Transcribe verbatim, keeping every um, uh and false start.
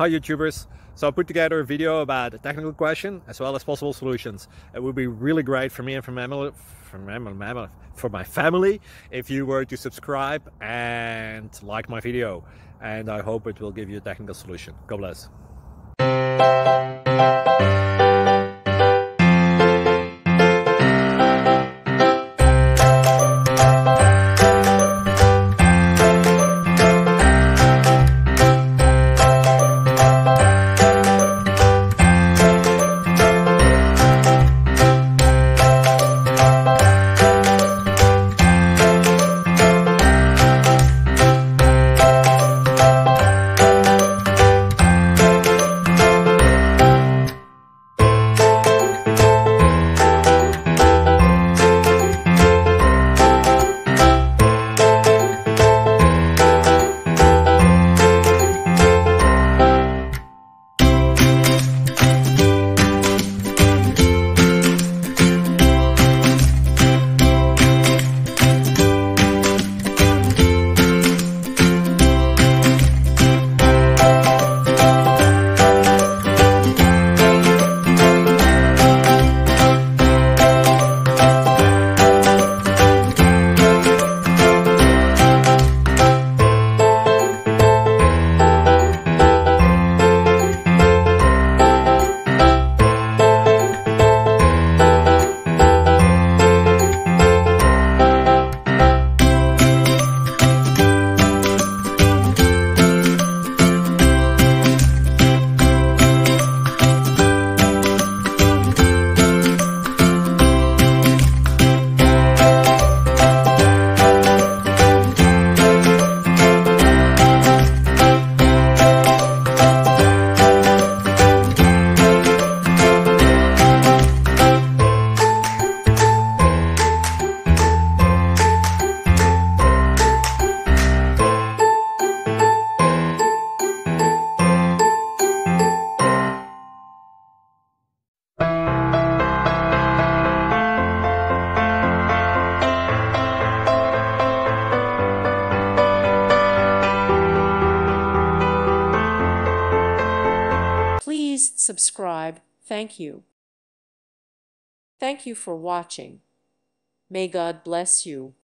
Hi YouTubers! So I put together a video about a technical question as well as possible solutions. It would be really great for me and for my family, for my, for my family if you were to subscribe and like my video. And I hope it will give you a technical solution. God bless. Please subscribe. Thank you. Thank you for watching. May God bless you.